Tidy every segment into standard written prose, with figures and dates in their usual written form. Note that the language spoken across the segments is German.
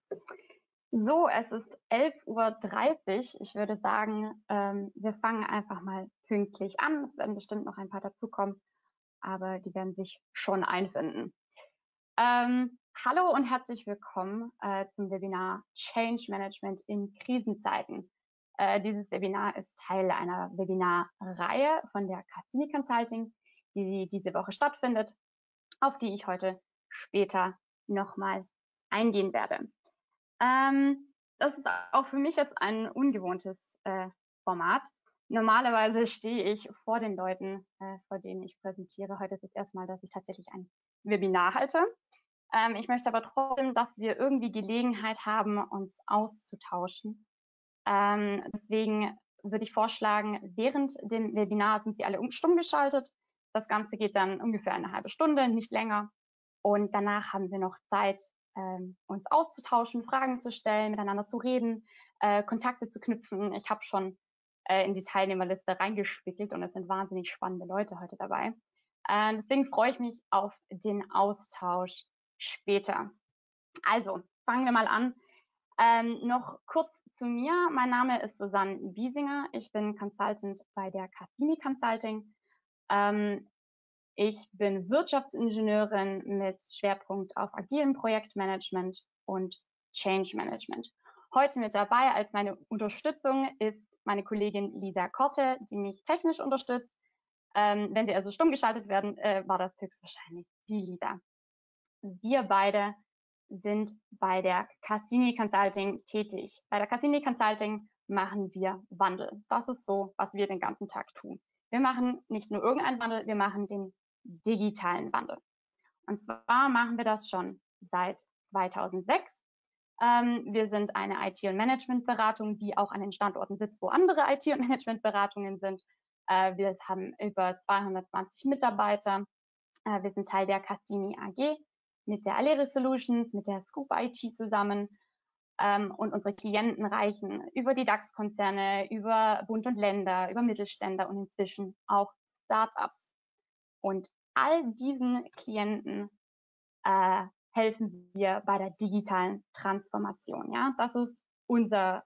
So, es ist 11:30 Uhr. Ich würde sagen, wir fangen einfach mal pünktlich an. Es werden bestimmt noch ein paar dazukommen, aber die werden sich schon einfinden. Hallo und herzlich willkommen zum Webinar Change Management in Krisenzeiten. Dieses Webinar ist Teil einer Webinarreihe von der Cassini Consulting, die diese Woche stattfindet, auf die ich heute später nochmal eingehen werde. Das ist auch für mich jetzt ein ungewohntes Format. Normalerweise stehe ich vor den Leuten, vor denen ich präsentiere. Heute ist es erstmal, dass ich tatsächlich ein Webinar halte. Ich möchte aber trotzdem, dass wir irgendwie Gelegenheit haben, uns auszutauschen. Deswegen würde ich vorschlagen, während dem Webinar sind Sie alle stumm geschaltet. Das Ganze geht dann ungefähr eine halbe Stunde, nicht länger. Und danach haben wir noch Zeit, uns auszutauschen, Fragen zu stellen, miteinander zu reden, Kontakte zu knüpfen. Ich habe schon in die Teilnehmerliste reingespickelt und es sind wahnsinnig spannende Leute heute dabei. Deswegen freue ich mich auf den Austausch später. Also, fangen wir mal an. Noch kurz zu mir. Mein Name ist Susanne Biesinger. Ich bin Consultant bei der Cassini Consulting. Ich bin Wirtschaftsingenieurin mit Schwerpunkt auf agilem Projektmanagement und Change Management. Heute mit dabei als meine Unterstützung ist meine Kollegin Lisa Korte, die mich technisch unterstützt. Wenn Sie also stumm geschaltet werden, war das höchstwahrscheinlich die Lisa. Wir beide sind bei der Cassini Consulting tätig. Bei der Cassini Consulting machen wir Wandel. Das ist so, was wir den ganzen Tag tun. Wir machen nicht nur irgendeinen Wandel, wir machen den digitalen Wandel. Und zwar machen wir das schon seit 2006. Wir sind eine IT- und Managementberatung, die auch an den Standorten sitzt, wo andere IT- und Managementberatungen sind. Wir haben über 220 Mitarbeiter. Wir sind Teil der Cassini AG mit der Alere Solutions, mit der Scoop IT zusammen. Und unsere Klienten reichen über die DAX-Konzerne, über Bund und Länder, über Mittelständler und inzwischen auch Startups. Und all diesen Klienten helfen wir bei der digitalen Transformation. Ja, das ist unsere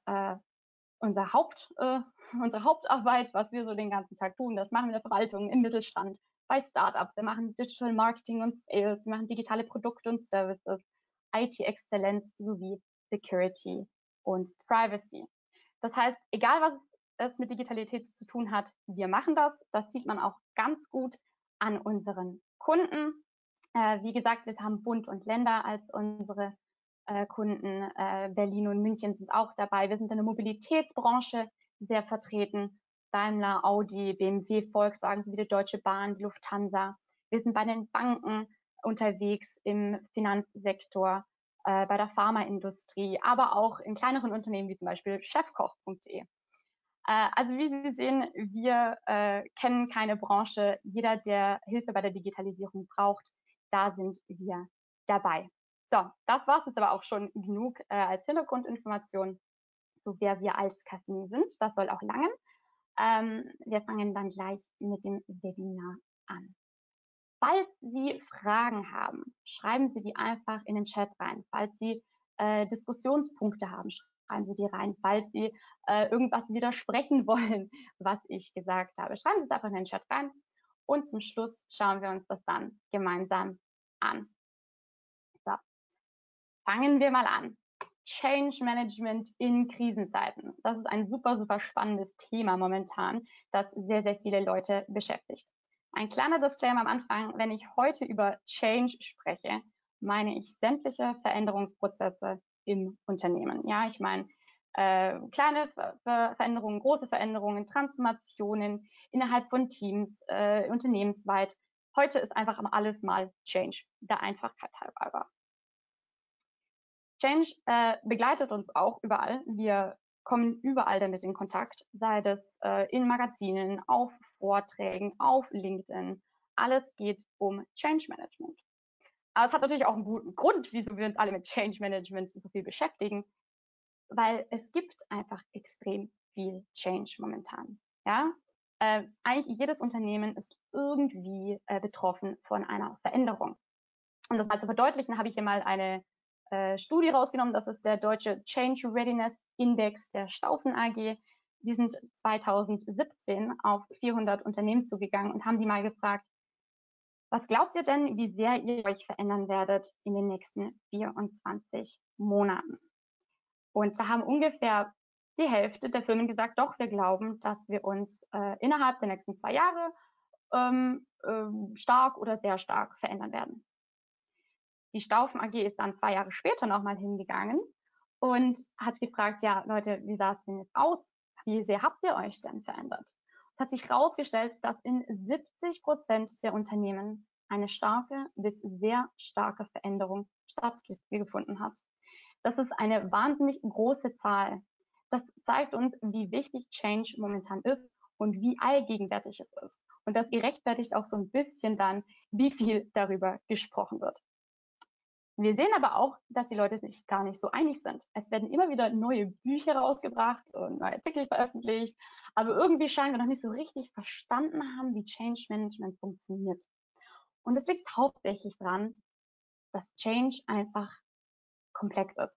Hauptarbeit, was wir so den ganzen Tag tun. Das machen wir in der Verwaltung, im Mittelstand, bei Startups. Wir machen Digital Marketing und Sales, wir machen digitale Produkte und Services, IT-Exzellenz sowie Security und Privacy. Das heißt, egal was es mit Digitalität zu tun hat, wir machen das. Das sieht man auch ganz gut an unseren Kunden. Wie gesagt, wir haben Bund und Länder als unsere Kunden. Berlin und München sind auch dabei. Wir sind in der Mobilitätsbranche sehr vertreten. Daimler, Audi, BMW, Volkswagen sowie die Deutsche Bahn, die Lufthansa. Wir sind bei den Banken unterwegs, im Finanzsektor, bei der Pharmaindustrie, aber auch in kleineren Unternehmen wie zum Beispiel chefkoch.de. Also wie Sie sehen, wir kennen keine Branche. Jeder, der Hilfe bei der Digitalisierung braucht, da sind wir dabei. So, das war es jetzt aber auch schon genug als Hintergrundinformation, so wer wir als Cassini sind. Das soll auch langen. Wir fangen dann gleich mit dem Webinar an. Falls Sie Fragen haben, schreiben Sie die einfach in den Chat rein. Falls Sie Diskussionspunkte haben, schreiben Sie die rein. Falls Sie irgendwas widersprechen wollen, was ich gesagt habe, schreiben Sie es einfach in den Chat rein. Und zum Schluss schauen wir uns das dann gemeinsam an. So, fangen wir mal an. Change Management in Krisenzeiten. Das ist ein super, super spannendes Thema momentan, das sehr, sehr viele Leute beschäftigt. Ein kleiner Disclaimer am Anfang: Wenn ich heute über Change spreche, meine ich sämtliche Veränderungsprozesse im Unternehmen. Ja, ich meine kleine Veränderungen, große Veränderungen, Transformationen innerhalb von Teams, unternehmensweit. Heute ist einfach alles mal Change, der Einfachheit halber. Change begleitet uns auch überall. Wir kommen überall damit in Kontakt, sei das in Magazinen, auf Vorträgen, auf LinkedIn. Alles geht um Change Management. Aber es hat natürlich auch einen guten Grund, wieso wir uns alle mit Change Management so viel beschäftigen, weil es gibt einfach extrem viel Change momentan. Ja? Eigentlich jedes Unternehmen ist irgendwie betroffen von einer Veränderung. Um das mal zu verdeutlichen, habe ich hier mal eine Studie rausgenommen, das ist der deutsche Change Readiness Index der Staufen AG. Die sind 2017 auf 400 Unternehmen zugegangen und haben die mal gefragt, was glaubt ihr denn, wie sehr ihr euch verändern werdet in den nächsten 24 Monaten? Und da haben ungefähr die Hälfte der Firmen gesagt, doch, wir glauben, dass wir uns innerhalb der nächsten 2 Jahre stark oder sehr stark verändern werden. Die Staufen AG ist dann 2 Jahre später nochmal hingegangen und hat gefragt, ja Leute, wie sah es denn jetzt aus? Wie sehr habt ihr euch denn verändert? Es hat sich herausgestellt, dass in 70% der Unternehmen eine starke bis sehr starke Veränderung stattgefunden hat. Das ist eine wahnsinnig große Zahl. Das zeigt uns, wie wichtig Change momentan ist und wie allgegenwärtig es ist. Und das gerechtfertigt auch so ein bisschen dann, wie viel darüber gesprochen wird. Wir sehen aber auch, dass die Leute sich gar nicht so einig sind. Es werden immer wieder neue Bücher rausgebracht und neue Artikel veröffentlicht, aber irgendwie scheinen wir noch nicht so richtig verstanden haben, wie Change Management funktioniert. Und es liegt hauptsächlich daran, dass Change einfach komplex ist.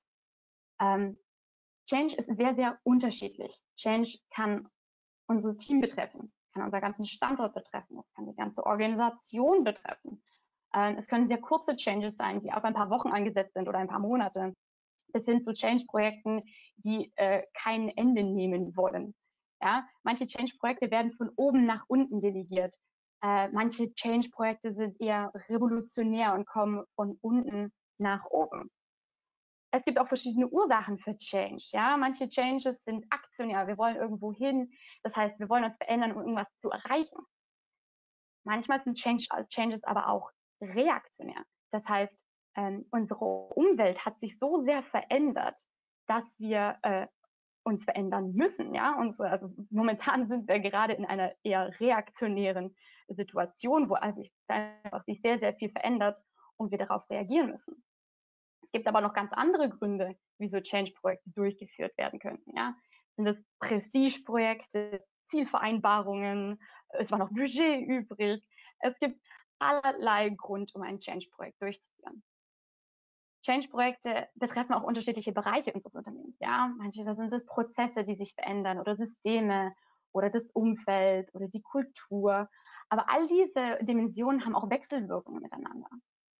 Change ist sehr, sehr unterschiedlich. Change kann unser Team betreffen, kann unseren ganzen Standort betreffen, es kann die ganze Organisation betreffen. Es können sehr kurze Changes sein, die auf ein paar Wochen angesetzt sind oder ein paar Monate, bis hin zu Change-Projekten, die kein Ende nehmen wollen. Ja? Manche Change-Projekte werden von oben nach unten delegiert. Manche Change-Projekte sind eher revolutionär und kommen von unten nach oben. Es gibt auch verschiedene Ursachen für Change. Ja? Manche Changes sind aktionär. Wir wollen irgendwo hin. Das heißt, wir wollen uns verändern, um irgendwas zu erreichen. Manchmal sind Changes aber auch reaktionär. Das heißt, unsere Umwelt hat sich so sehr verändert, dass wir uns verändern müssen. Ja? Also momentan sind wir gerade in einer eher reaktionären Situation, wo also einfach sich sehr, sehr viel verändert und wir darauf reagieren müssen. Es gibt aber noch ganz andere Gründe, wieso Change-Projekte durchgeführt werden könnten. Ja? Sind es Prestigeprojekte, Zielvereinbarungen, es war noch Budget übrig. Es gibt allerlei Grund, um ein Change-Projekt durchzuführen. Change-Projekte betreffen auch unterschiedliche Bereiche unseres Unternehmens. Ja? Manche sind es Prozesse, die sich verändern oder Systeme oder das Umfeld oder die Kultur. Aber all diese Dimensionen haben auch Wechselwirkungen miteinander.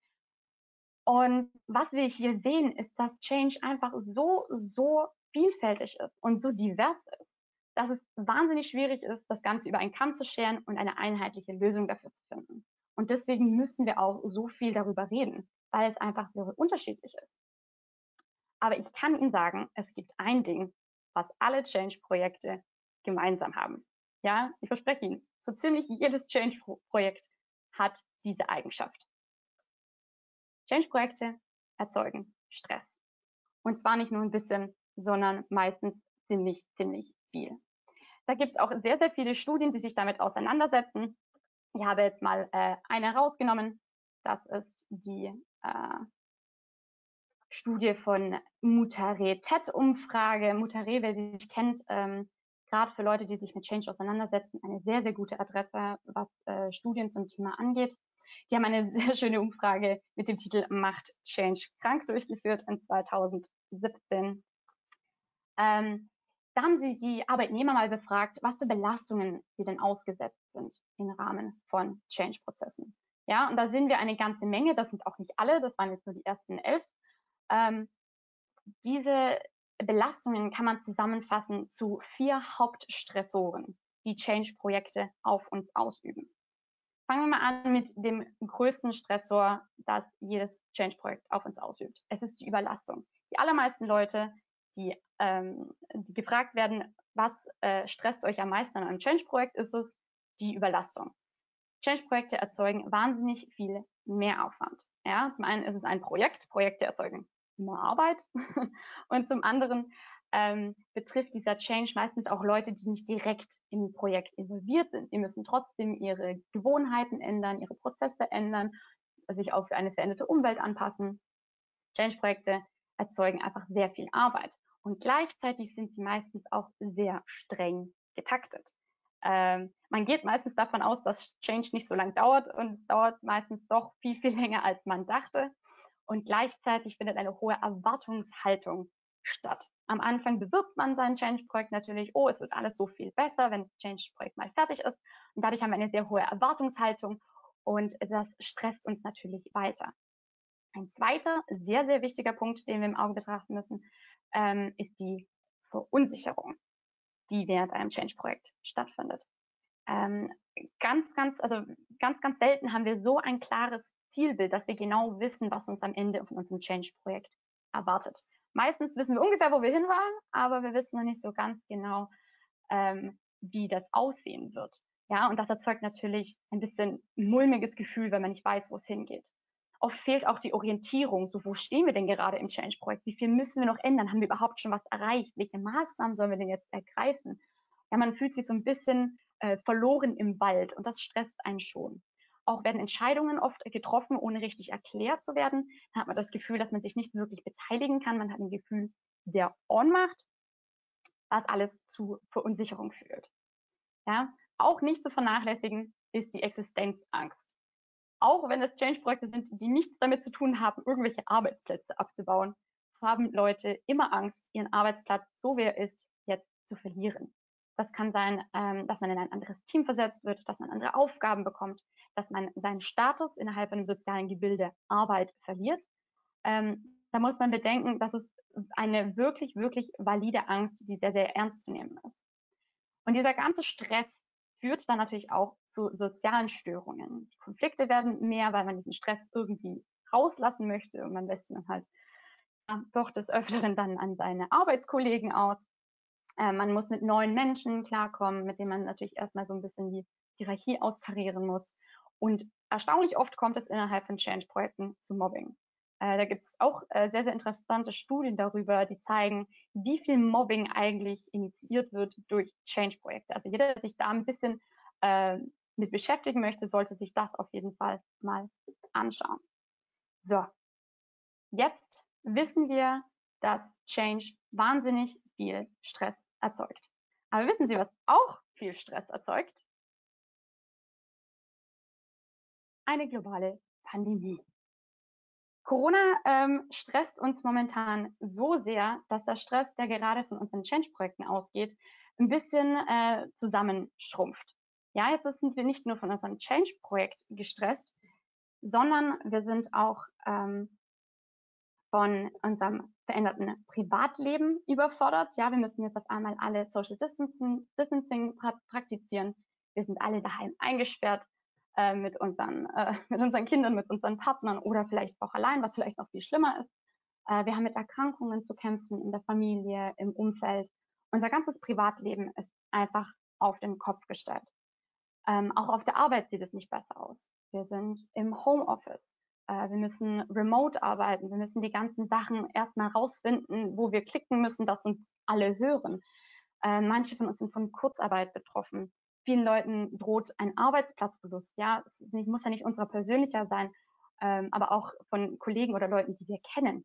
Und was wir hier sehen, ist, dass Change einfach so vielfältig ist und so divers ist, dass es wahnsinnig schwierig ist, das Ganze über einen Kamm zu scheren und eine einheitliche Lösung dafür zu finden. Und deswegen müssen wir auch so viel darüber reden, weil es einfach so unterschiedlich ist. Aber ich kann Ihnen sagen, es gibt ein Ding, was alle Change-Projekte gemeinsam haben. Ja, ich verspreche Ihnen, so ziemlich jedes Change-Projekt hat diese Eigenschaft. Change-Projekte erzeugen Stress. Und zwar nicht nur ein bisschen, sondern meistens ziemlich viel. Da gibt es auch sehr, sehr viele Studien, die sich damit auseinandersetzen. Ich habe jetzt mal eine rausgenommen. Das ist die Studie von Mutare-TED-Umfrage. Mutare, wer sie nicht kennt, gerade für Leute, die sich mit Change auseinandersetzen, eine sehr, sehr gute Adresse, was Studien zum Thema angeht. Die haben eine sehr schöne Umfrage mit dem Titel Macht Change krank durchgeführt in 2017. Da haben sie die Arbeitnehmer mal befragt, was für Belastungen sie denn ausgesetzt sind im Rahmen von Change-Prozessen. Ja, und da sehen wir eine ganze Menge, das sind auch nicht alle, das waren jetzt nur die ersten 11. Diese Belastungen kann man zusammenfassen zu 4 Hauptstressoren, die Change-Projekte auf uns ausüben. Fangen wir mal an mit dem größten Stressor, das jedes Change-Projekt auf uns ausübt. Es ist die Überlastung. Die allermeisten Leute, die gefragt werden, was stresst euch am meisten an einem Change-Projekt, ist es die Überlastung. Change-Projekte erzeugen wahnsinnig viel Mehraufwand. Ja, zum einen ist es ein Projekt. Projekte erzeugen immer Arbeit. Und zum anderen betrifft dieser Change meistens auch Leute, die nicht direkt im Projekt involviert sind. Die müssen trotzdem ihre Gewohnheiten ändern, ihre Prozesse ändern, sich auch für eine veränderte Umwelt anpassen. Change-Projekte erzeugen einfach sehr viel Arbeit. Und gleichzeitig sind sie meistens auch sehr streng getaktet. Man geht meistens davon aus, dass Change nicht so lange dauert und es dauert meistens doch viel länger, als man dachte. und gleichzeitig findet eine hohe Erwartungshaltung statt. Am Anfang bewirbt man sein Change-Projekt natürlich, oh, es wird alles so viel besser, wenn das Change-Projekt mal fertig ist. Und dadurch haben wir eine sehr hohe Erwartungshaltung und das stresst uns natürlich weiter. Ein zweiter, sehr, sehr wichtiger Punkt, den wir im Auge betrachten müssen, ist die Verunsicherung, die während einem Change-Projekt stattfindet. Ganz selten haben wir so ein klares Zielbild, dass wir genau wissen, was uns am Ende von unserem Change-Projekt erwartet. Meistens wissen wir ungefähr, wo wir hinwollen, aber wir wissen noch nicht so ganz genau, wie das aussehen wird. Ja, und das erzeugt natürlich ein bisschen ein mulmiges Gefühl, wenn man nicht weiß, wo es hingeht. Oft fehlt auch die Orientierung. So, wo stehen wir denn gerade im Change-Projekt? Wie viel müssen wir noch ändern? Haben wir überhaupt schon was erreicht? Welche Maßnahmen sollen wir denn jetzt ergreifen? Ja, man fühlt sich so ein bisschen verloren im Wald und das stresst einen schon. Auch werden Entscheidungen oft getroffen, ohne richtig erklärt zu werden. Dann hat man das Gefühl, dass man sich nicht wirklich beteiligen kann. Man hat ein Gefühl der Ohnmacht, was alles zu Verunsicherung führt. Ja? Auch nicht zu vernachlässigen ist die Existenzangst. Auch wenn es Change-Projekte sind, die nichts damit zu tun haben, irgendwelche Arbeitsplätze abzubauen, haben Leute immer Angst, ihren Arbeitsplatz, so wie er ist, jetzt zu verlieren. Das kann sein, dass man in ein anderes Team versetzt wird, dass man andere Aufgaben bekommt, dass man seinen Status innerhalb einem sozialen Gebilde Arbeit verliert. Da muss man bedenken, dass es eine wirklich, wirklich valide Angst, die sehr, sehr ernst zu nehmen ist. Und dieser ganze Stress führt dann natürlich auch zu sozialen Störungen. Die Konflikte werden mehr, weil man diesen Stress irgendwie rauslassen möchte und man lässt ihn dann halt doch des Öfteren dann an seine Arbeitskollegen aus. Man muss mit neuen Menschen klarkommen, mit denen man natürlich erstmal so ein bisschen die Hierarchie austarieren muss. Und erstaunlich oft kommt es innerhalb von Change-Projekten zu Mobbing. Da gibt es auch sehr, sehr interessante Studien darüber, die zeigen, wie viel Mobbing eigentlich initiiert wird durch Change-Projekte. Also jeder, der sich da ein bisschen mit beschäftigen möchte, sollte sich das auf jeden Fall mal anschauen. So, jetzt wissen wir, dass Change wahnsinnig viel Stress erzeugt. Aber wissen Sie, was auch viel Stress erzeugt? Eine globale Pandemie. Corona stresst uns momentan so sehr, dass der Stress, der gerade von unseren Change-Projekten ausgeht, ein bisschen zusammenschrumpft. Ja, jetzt sind wir nicht nur von unserem Change-Projekt gestresst, sondern wir sind auch von unserem veränderten Privatleben überfordert. Ja, wir müssen jetzt auf einmal alle Social Distancing praktizieren. Wir sind alle daheim eingesperrt mit unseren Kindern, mit unseren Partnern oder vielleicht auch allein, was vielleicht noch viel schlimmer ist. Wir haben mit Erkrankungen zu kämpfen in der Familie, im Umfeld. Unser ganzes Privatleben ist einfach auf den Kopf gestellt. Auch auf der Arbeit sieht es nicht besser aus. Wir sind im Homeoffice. Wir müssen remote arbeiten. Wir müssen die ganzen Sachen erstmal rausfinden, wo wir klicken müssen, dass uns alle hören. Manche von uns sind von Kurzarbeit betroffen. Vielen Leuten droht ein Arbeitsplatzverlust. Ja, muss ja nicht unser persönlicher sein, aber auch von Kollegen oder Leuten, die wir kennen.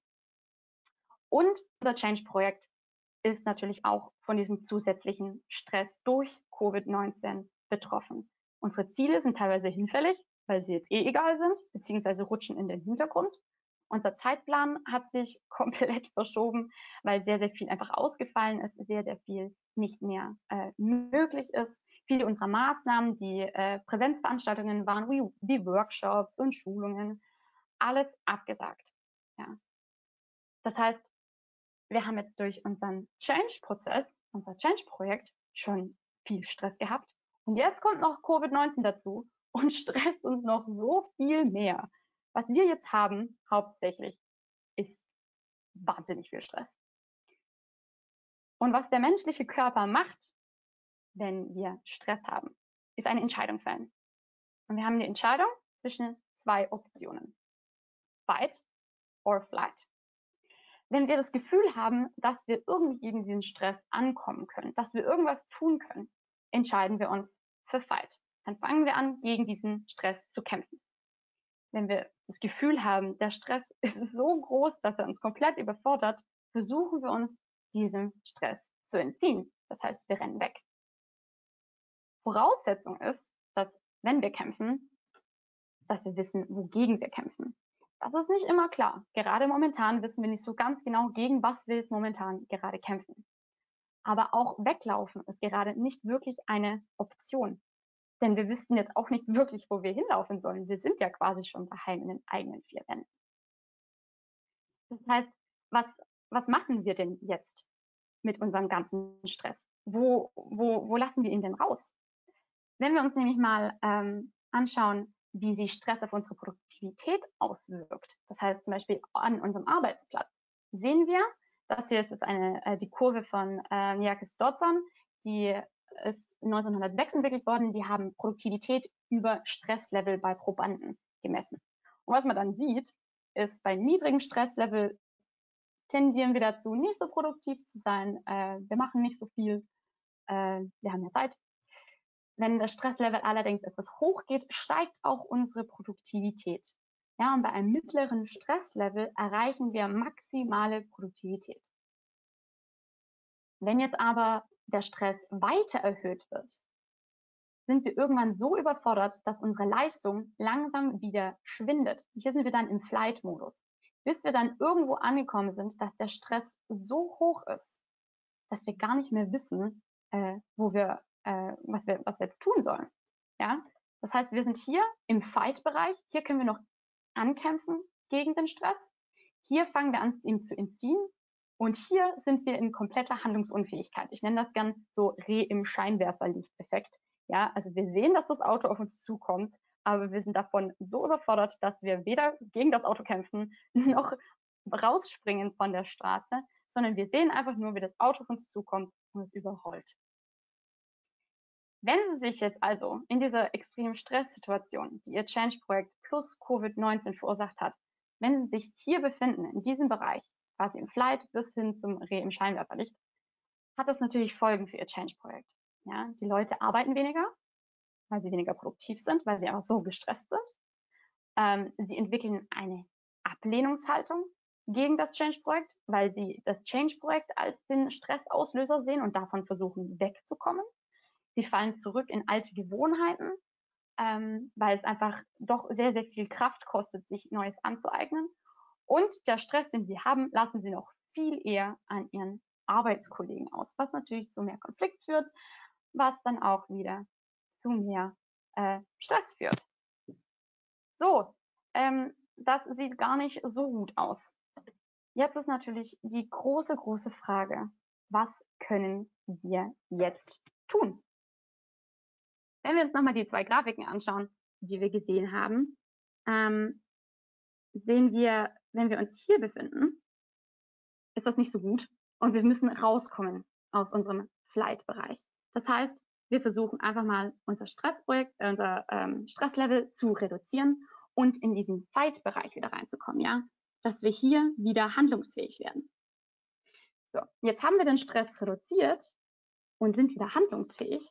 Und unser Change-Projekt ist natürlich auch von diesem zusätzlichen Stress durch Covid-19 betroffen. Unsere Ziele sind teilweise hinfällig, weil sie jetzt egal sind, beziehungsweise rutschen in den Hintergrund. Unser Zeitplan hat sich komplett verschoben, weil sehr, sehr viel einfach ausgefallen ist, sehr, sehr viel nicht mehr möglich ist. Viele unserer Maßnahmen, die Präsenzveranstaltungen waren, wie Workshops und Schulungen, alles abgesagt. Ja. Das heißt, wir haben jetzt durch unseren Change-Prozess, unser Change-Projekt schon viel Stress gehabt. Und jetzt kommt noch Covid-19 dazu und stresst uns noch so viel mehr. Was wir jetzt haben, hauptsächlich, ist wahnsinnig viel Stress. Und was der menschliche Körper macht, wenn wir Stress haben, ist eine Entscheidung fällen. Und wir haben die Entscheidung zwischen zwei Optionen. Fight or flight. Wenn wir das Gefühl haben, dass wir irgendwie gegen diesen Stress ankommen können, dass wir irgendwas tun können, entscheiden wir uns für Fight. Dann fangen wir an, gegen diesen Stress zu kämpfen. Wenn wir das Gefühl haben, der Stress ist so groß, dass er uns komplett überfordert, versuchen wir uns diesem Stress zu entziehen. Das heißt, wir rennen weg. Voraussetzung ist, dass wenn wir kämpfen, dass wir wissen, wogegen wir kämpfen. Das ist nicht immer klar. Gerade momentan wissen wir nicht so ganz genau, gegen was wir jetzt momentan gerade kämpfen. Aber auch weglaufen ist gerade nicht wirklich eine Option. Denn wir wüssten jetzt auch nicht wirklich, wo wir hinlaufen sollen. Wir sind ja quasi schon daheim in den eigenen vier Wänden. Das heißt, was machen wir denn jetzt mit unserem ganzen Stress? Wo lassen wir ihn denn raus? Wenn wir uns nämlich mal anschauen, wie sich Stress auf unsere Produktivität auswirkt, das heißt zum Beispiel an unserem Arbeitsplatz, sehen wir, das hier ist jetzt die Kurve von Niakis Dodson, die ist 1906 entwickelt worden, die haben Produktivität über Stresslevel bei Probanden gemessen. Und was man dann sieht, ist, bei niedrigem Stresslevel tendieren wir dazu, nicht so produktiv zu sein, wir machen nicht so viel, wir haben ja Zeit. Wenn das Stresslevel allerdings etwas hoch geht, steigt auch unsere Produktivität. Ja, und bei einem mittleren Stresslevel erreichen wir maximale Produktivität. Wenn jetzt aber der Stress weiter erhöht wird, sind wir irgendwann so überfordert, dass unsere Leistung langsam wieder schwindet. Hier sind wir dann im Flight-Modus, bis wir dann irgendwo angekommen sind, dass der Stress so hoch ist, dass wir gar nicht mehr wissen, was wir jetzt tun sollen. Ja? Das heißt, wir sind hier im Fight-Bereich. Hier können wir noch ankämpfen gegen den Stress. Hier fangen wir an, ihm zu entziehen. Und hier sind wir in kompletter Handlungsunfähigkeit. Ich nenne das gern so Reh im Scheinwerferlicht-Effekt. Ja, also wir sehen, dass das Auto auf uns zukommt, aber wir sind davon so überfordert, dass wir weder gegen das Auto kämpfen, noch rausspringen von der Straße, sondern wir sehen einfach nur, wie das Auto auf uns zukommt und es überrollt. Wenn Sie sich jetzt also in dieser extremen Stresssituation, die Ihr Change-Projekt plus Covid-19 verursacht hat, wenn Sie sich hier befinden, in diesem Bereich, quasi im Flight bis hin zum Reh im Scheinwerferlicht, hat das natürlich Folgen für Ihr Change-Projekt. Ja, die Leute arbeiten weniger, weil sie weniger produktiv sind, weil sie einfach so gestresst sind. Sie entwickeln eine Ablehnungshaltung gegen das Change-Projekt, weil sie das Change-Projekt als den Stressauslöser sehen und davon versuchen wegzukommen. Sie fallen zurück in alte Gewohnheiten, weil es einfach doch sehr, sehr viel Kraft kostet, sich Neues anzueignen. Und der Stress, den sie haben, lassen sie noch viel eher an ihren Arbeitskollegen aus, was natürlich zu mehr Konflikt führt, was dann auch wieder zu mehr Stress führt. So, das sieht gar nicht so gut aus. Jetzt ist natürlich die große, große Frage, was können wir jetzt tun? Wenn wir uns nochmal die zwei Grafiken anschauen, die wir gesehen haben, sehen wir, wenn wir uns hier befinden, ist das nicht so gut und wir müssen rauskommen aus unserem Flight-Bereich. Das heißt, wir versuchen einfach mal unser Stresslevel zu reduzieren und in diesen Fight-Bereich wieder reinzukommen, ja, dass wir hier wieder handlungsfähig werden. So, jetzt haben wir den Stress reduziert und sind wieder handlungsfähig,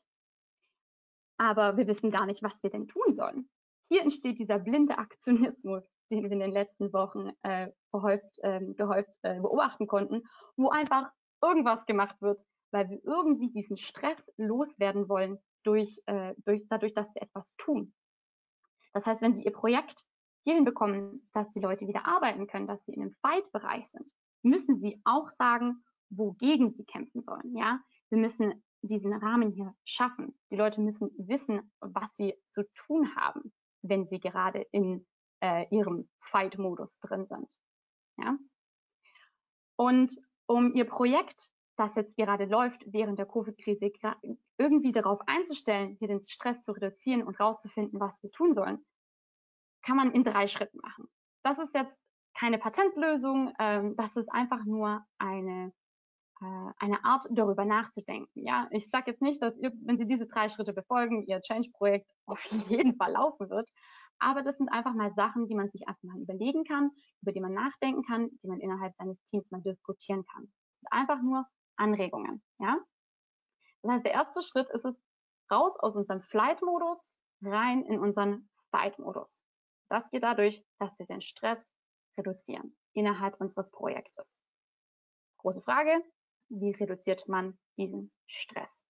aber wir wissen gar nicht, was wir denn tun sollen. Hier entsteht dieser blinde Aktionismus, den wir in den letzten Wochen gehäuft beobachten konnten, wo einfach irgendwas gemacht wird, weil wir irgendwie diesen Stress loswerden wollen dadurch, dass wir etwas tun. Das heißt, wenn Sie Ihr Projekt hierhin bekommen, dass die Leute wieder arbeiten können, dass sie in einem Fight-Bereich sind, müssen Sie auch sagen, wogegen Sie kämpfen sollen. Ja, wir müssen diesen Rahmen hier schaffen. Die Leute müssen wissen, was sie zu tun haben, wenn sie gerade in ihrem Fight-Modus drin sind. Ja? Und um Ihr Projekt, das jetzt gerade läuft während der Covid-Krise, irgendwie darauf einzustellen, hier den Stress zu reduzieren und rauszufinden, was wir tun sollen, kann man in 3 Schritten machen. Das ist jetzt keine Patentlösung, das ist einfach nur eine Art, darüber nachzudenken. Ja, ich sage jetzt nicht, dass wenn Sie diese 3 Schritte befolgen, Ihr Change-Projekt auf jeden Fall laufen wird. Aber das sind einfach mal Sachen, die man sich einfach mal überlegen kann, über die man nachdenken kann, die man innerhalb seines Teams mal diskutieren kann. Das sind einfach nur Anregungen. Ja? Das heißt, der erste Schritt ist es, raus aus unserem Flight-Modus, rein in unseren Fight-Modus. Das geht dadurch, dass wir den Stress reduzieren innerhalb unseres Projektes. Große Frage, wie reduziert man diesen Stress?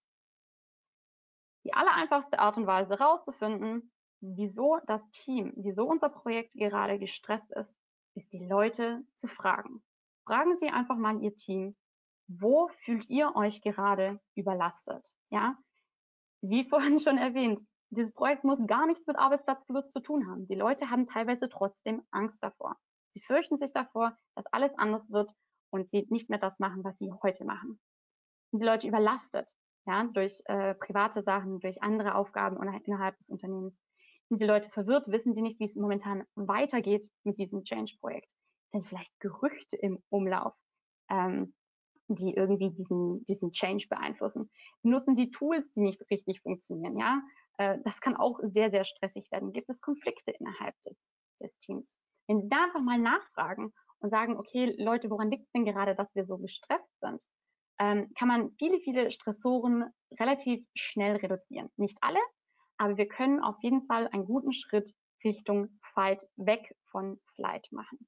Die allereinfachste Art und Weise herauszufinden, wieso das Team, wieso unser Projekt gerade gestresst ist, ist, die Leute zu fragen. Fragen Sie einfach mal Ihr Team, wo fühlt ihr euch gerade überlastet? Ja, wie vorhin schon erwähnt, dieses Projekt muss gar nichts mit Arbeitsplatzverlust zu tun haben. Die Leute haben teilweise trotzdem Angst davor. Sie fürchten sich davor, dass alles anders wird und sie nicht mehr das machen, was sie heute machen. Sind die Leute überlastet, ja, durch private Sachen, durch andere Aufgaben innerhalb des Unternehmens? Sind die Leute verwirrt? Wissen sie nicht, wie es momentan weitergeht mit diesem Change-Projekt? Sind vielleicht Gerüchte im Umlauf, die irgendwie diesen Change beeinflussen? Nutzen die Tools, die nicht richtig funktionieren, ja? Das kann auch sehr, sehr stressig werden. Gibt es Konflikte innerhalb des Teams? Wenn Sie da einfach mal nachfragen und sagen, okay, Leute, woran liegt es denn gerade, dass wir so gestresst sind? Kann man viele, viele Stressoren relativ schnell reduzieren. Nicht alle, aber wir können auf jeden Fall einen guten Schritt Richtung Fight, weg von Flight machen.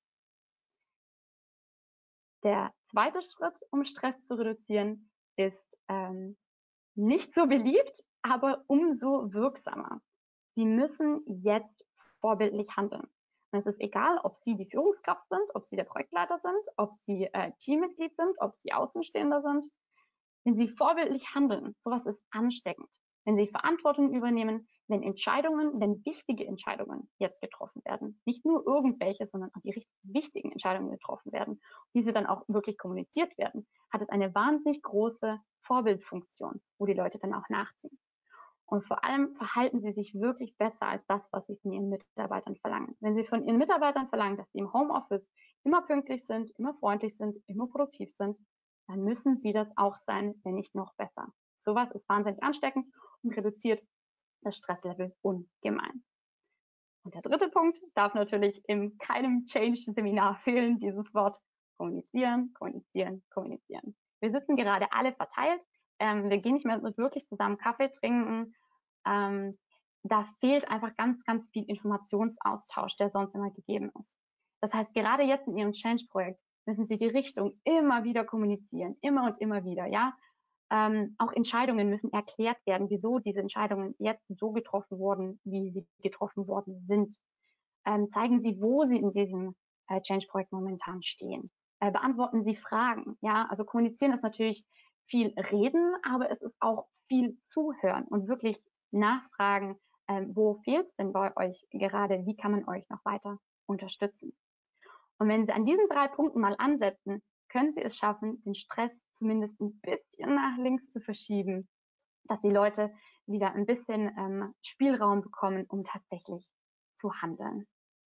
Der zweite Schritt, um Stress zu reduzieren, ist nicht so beliebt, aber umso wirksamer. Sie müssen jetzt vorbildlich handeln. Und es ist egal, ob Sie die Führungskraft sind, ob Sie der Projektleiter sind, ob Sie Teammitglied sind, ob Sie Außenstehender sind. Wenn Sie vorbildlich handeln, sowas ist ansteckend. Wenn Sie Verantwortung übernehmen, wenn wichtige Entscheidungen jetzt getroffen werden, nicht nur irgendwelche, sondern auch die richtig wichtigen Entscheidungen getroffen werden, diese dann auch wirklich kommuniziert werden, hat es eine wahnsinnig große Vorbildfunktion, wo die Leute dann auch nachziehen. Und vor allem verhalten sie sich wirklich besser als das, was sie von ihren Mitarbeitern verlangen. Wenn sie von ihren Mitarbeitern verlangen, dass sie im Homeoffice immer pünktlich sind, immer freundlich sind, immer produktiv sind, dann müssen sie das auch sein, wenn nicht noch besser. Sowas ist wahnsinnig ansteckend und reduziert das Stresslevel ungemein. Und der dritte Punkt darf natürlich in keinem Change-Seminar fehlen, dieses Wort kommunizieren, kommunizieren, kommunizieren. Wir sitzen gerade alle verteilt, wir gehen nicht mehr wirklich zusammen Kaffee trinken. Da fehlt einfach ganz, ganz viel Informationsaustausch, der sonst immer gegeben ist. Das heißt, gerade jetzt in Ihrem Change-Projekt müssen Sie die Richtung immer wieder kommunizieren, immer und immer wieder, ja. Auch Entscheidungen müssen erklärt werden, wieso diese Entscheidungen jetzt so getroffen wurden, wie sie getroffen worden sind. Zeigen Sie, wo Sie in diesem Change-Projekt momentan stehen. Beantworten Sie Fragen. Ja, also kommunizieren ist natürlich viel reden, aber es ist auch viel zuhören und wirklich nachfragen, wo fehlt es denn bei euch gerade? Wie kann man euch noch weiter unterstützen? Und wenn Sie an diesen 3 Punkten mal ansetzen, können Sie es schaffen, den Stress zumindest ein bisschen nach links zu verschieben, dass die Leute wieder ein bisschen Spielraum bekommen, um tatsächlich zu handeln.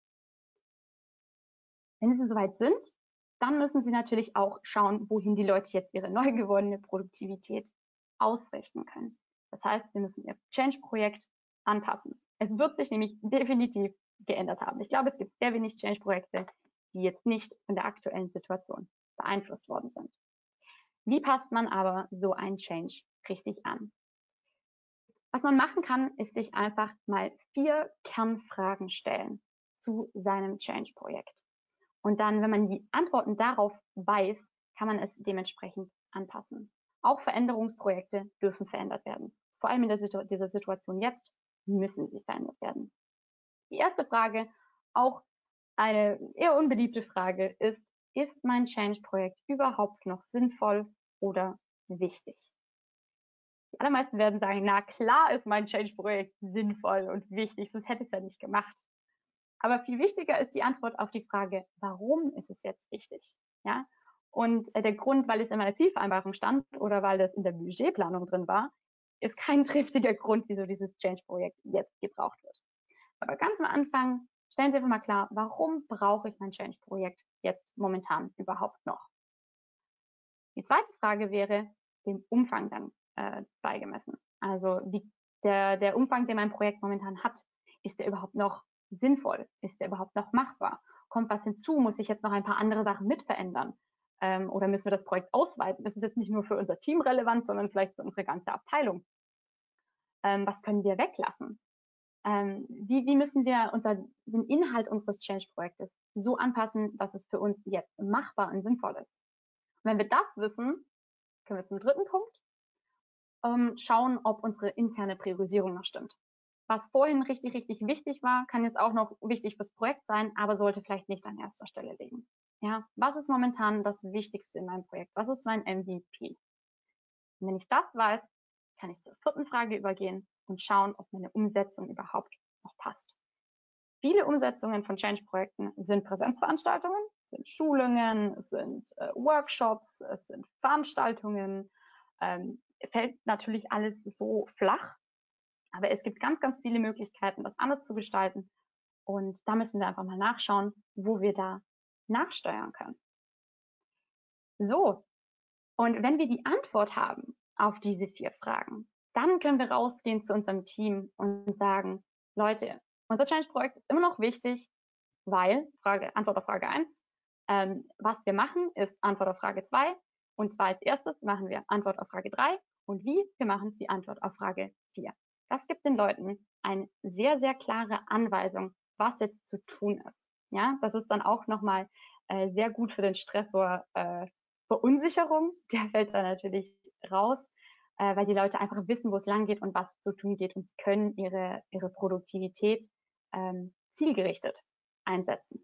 Wenn Sie soweit sind, dann müssen Sie natürlich auch schauen, wohin die Leute jetzt ihre neu gewonnene Produktivität ausrichten können. Das heißt, Sie müssen Ihr Change-Projekt anpassen. Es wird sich nämlich definitiv geändert haben. Ich glaube, es gibt sehr wenig Change-Projekte, die jetzt nicht von der aktuellen Situation beeinflusst worden sind. Wie passt man aber so einen Change richtig an? Was man machen kann, ist sich einfach mal 4 Kernfragen stellen zu seinem Change-Projekt. Und dann, wenn man die Antworten darauf weiß, kann man es dementsprechend anpassen. Auch Veränderungsprojekte dürfen verändert werden. Vor allem in dieser Situation jetzt müssen sie verändert werden. Die erste Frage, auch eine eher unbeliebte Frage, ist mein Change-Projekt überhaupt noch sinnvoll oder wichtig? Die allermeisten werden sagen, na klar ist mein Change-Projekt sinnvoll und wichtig, sonst hätte ich es ja nicht gemacht. Aber viel wichtiger ist die Antwort auf die Frage, warum ist es jetzt wichtig? Ja? Und der Grund, weil es in meiner Zielvereinbarung stand oder weil das in der Budgetplanung drin war, ist kein triftiger Grund, wieso dieses Change-Projekt jetzt gebraucht wird. Aber ganz am Anfang stellen Sie einfach mal klar, warum brauche ich mein Change-Projekt jetzt momentan überhaupt noch? Die zweite Frage wäre, dem Umfang dann beigemessen. Also der Umfang, den mein Projekt momentan hat, ist der überhaupt noch sinnvoll? Ist der überhaupt noch machbar? Kommt was hinzu? Muss ich jetzt noch ein paar andere Sachen mit verändern? Oder müssen wir das Projekt ausweiten? Das ist jetzt nicht nur für unser Team relevant, sondern vielleicht für unsere ganze Abteilung. Was können wir weglassen? Wie müssen wir den Inhalt unseres Change-Projektes so anpassen, dass es für uns jetzt machbar und sinnvoll ist? Und wenn wir das wissen, können wir zum dritten Punkt schauen, ob unsere interne Priorisierung noch stimmt. was vorhin richtig, richtig wichtig war, kann jetzt auch noch wichtig fürs Projekt sein, aber sollte vielleicht nicht an erster Stelle liegen. Ja, was ist momentan das Wichtigste in meinem Projekt? Was ist mein MVP? Und wenn ich das weiß, kann ich zur 4. Frage übergehen und schauen, ob meine Umsetzung überhaupt noch passt. Viele Umsetzungen von Change-Projekten sind Präsenzveranstaltungen, sind Schulungen, es sind Workshops, es sind Veranstaltungen, fällt natürlich alles so flach, aber es gibt ganz, ganz viele Möglichkeiten, das anders zu gestalten und da müssen wir einfach mal nachschauen, wo wir da nachsteuern können. So, und wenn wir die Antwort haben auf diese 4 Fragen, dann können wir rausgehen zu unserem Team und sagen, Leute, unser Change-Projekt ist immer noch wichtig, weil, Antwort auf Frage 1, was wir machen, ist Antwort auf Frage 2 und zwar als erstes machen wir Antwort auf Frage 3 und wie, wir machen es die Antwort auf Frage 4. Das gibt den Leuten eine sehr, sehr klare Anweisung, was jetzt zu tun ist. Ja, das ist dann auch nochmal sehr gut für den Stressor Verunsicherung, der fällt dann natürlich raus, weil die Leute einfach wissen, wo es lang geht und was zu tun geht und sie können ihre Produktivität zielgerichtet einsetzen.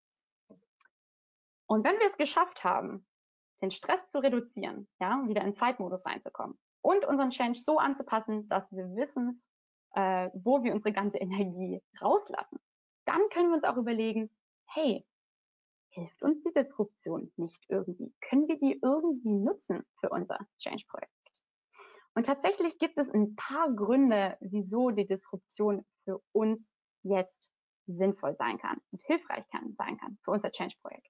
Und wenn wir es geschafft haben, den Stress zu reduzieren, ja, wieder in Fight-Modus reinzukommen und unseren Change so anzupassen, dass wir wissen, wo wir unsere ganze Energie rauslassen, dann können wir uns auch überlegen, hey, hilft uns die Disruption nicht irgendwie? Können wir die irgendwie nutzen für unser Change-Projekt? Und tatsächlich gibt es ein paar Gründe, wieso die Disruption für uns jetzt sinnvoll sein kann und hilfreich sein kann für unser Change-Projekt.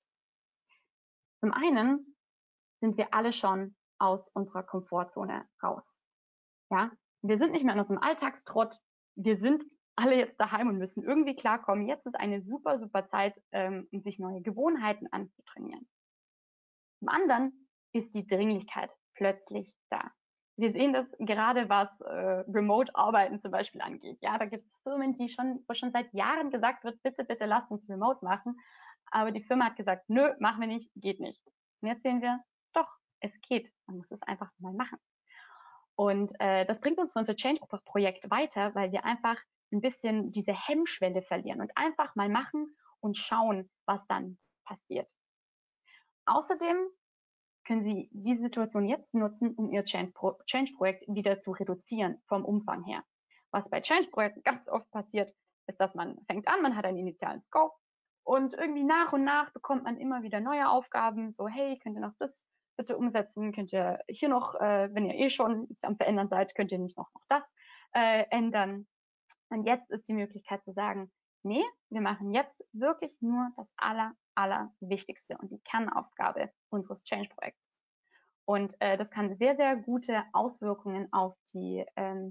Zum einen sind wir alle schon aus unserer Komfortzone raus. Ja, wir sind nicht mehr in unserem Alltagstrott. Wir sind alle jetzt daheim und müssen irgendwie klarkommen. Jetzt ist eine super, super Zeit, um sich neue Gewohnheiten anzutrainieren. Zum anderen ist die Dringlichkeit plötzlich da. Wir sehen das gerade, was Remote-Arbeiten zum Beispiel angeht. Ja, da gibt es Firmen, wo schon seit Jahren gesagt wird, bitte, bitte lasst uns Remote machen. Aber die Firma hat gesagt, nö, machen wir nicht, geht nicht. Und jetzt sehen wir, doch, es geht. Man muss es einfach mal machen. Und das bringt uns für unser Change-Projekt weiter, weil wir einfach ein bisschen diese Hemmschwelle verlieren und einfach mal machen und schauen, was dann passiert. Außerdem können Sie diese Situation jetzt nutzen, um Ihr Change-Projekt wieder zu reduzieren vom Umfang her. Was bei Change-Projekten ganz oft passiert, ist, dass man fängt an, man hat einen initialen Scope und irgendwie nach und nach bekommt man immer wieder neue Aufgaben, so hey, könnt ihr noch das bitte umsetzen, könnt ihr hier noch, wenn ihr schon am Verändern seid, könnt ihr nicht noch das ändern. Und jetzt ist die Möglichkeit zu sagen, nee, wir machen jetzt wirklich nur das Allerwichtigste und die Kernaufgabe unseres Change-Projekts. Und das kann sehr, sehr gute Auswirkungen auf die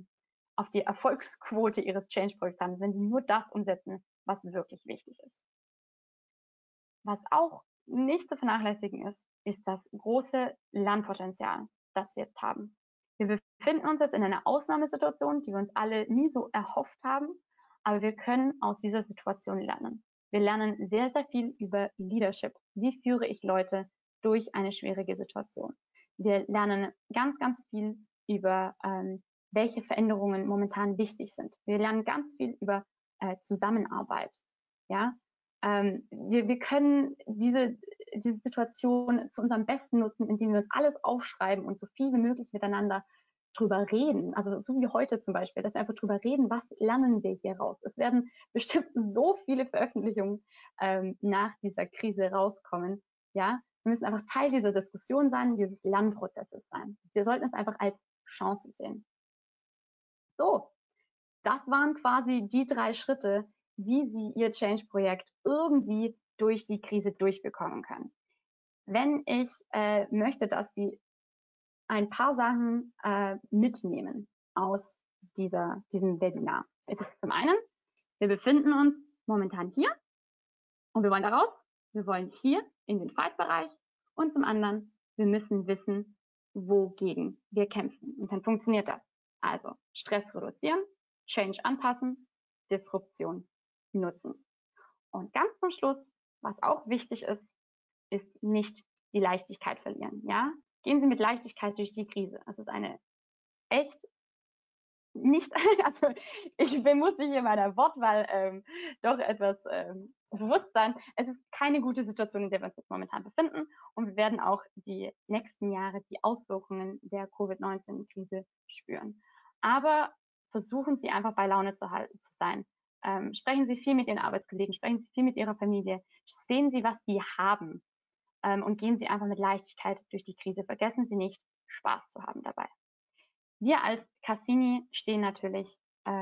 Erfolgsquote Ihres Change-Projekts haben, wenn Sie nur das umsetzen, was wirklich wichtig ist. Was auch nicht zu vernachlässigen ist das große Lernpotenzial, das wir jetzt haben. Wir befinden uns jetzt in einer Ausnahmesituation, die wir uns alle nie so erhofft haben, aber wir können aus dieser Situation lernen. Wir lernen sehr, sehr viel über Leadership. Wie führe ich Leute durch eine schwierige Situation? Wir lernen ganz, ganz viel über welche Veränderungen momentan wichtig sind. Wir lernen ganz viel über Zusammenarbeit. Ja, wir können diese Situation zu unserem Besten nutzen, indem wir uns alles aufschreiben und so viel wie möglich miteinander drüber reden. Also so wie heute zum Beispiel, dass wir einfach drüber reden, was lernen wir hier raus. Es werden bestimmt so viele Veröffentlichungen nach dieser Krise rauskommen. Ja, wir müssen einfach Teil dieser Diskussion sein, dieses Lernprozesses sein. Wir sollten es einfach als Chance sehen. So, das waren quasi die 3 Schritte, wie Sie Ihr Change-Projekt irgendwie durch die Krise durchbekommen können. Wenn ich möchte, dass Sie ein paar Sachen mitnehmen aus diesem Webinar. Es ist zum einen, wir befinden uns momentan hier und wir wollen da raus. Wir wollen hier in den Fight-Bereich und zum anderen, wir müssen wissen, wogegen wir kämpfen. Und dann funktioniert das. Also Stress reduzieren, Change anpassen, Disruption nutzen. Und ganz zum Schluss, was auch wichtig ist, ist nicht die Leichtigkeit verlieren. Ja? Gehen Sie mit Leichtigkeit durch die Krise. Es ist eine echt nicht, also ich muss mich in meiner Wortwahl doch etwas bewusst sein. Es ist keine gute Situation, in der wir uns jetzt momentan befinden, und wir werden auch die nächsten Jahre die Auswirkungen der Covid-19-Krise spüren. Aber versuchen Sie einfach bei Laune zu sein. Sprechen Sie viel mit Ihren Arbeitskollegen, sprechen Sie viel mit Ihrer Familie, sehen Sie, was Sie haben, und gehen Sie einfach mit Leichtigkeit durch die Krise. Vergessen Sie nicht, Spaß zu haben dabei. Wir als Cassini stehen natürlich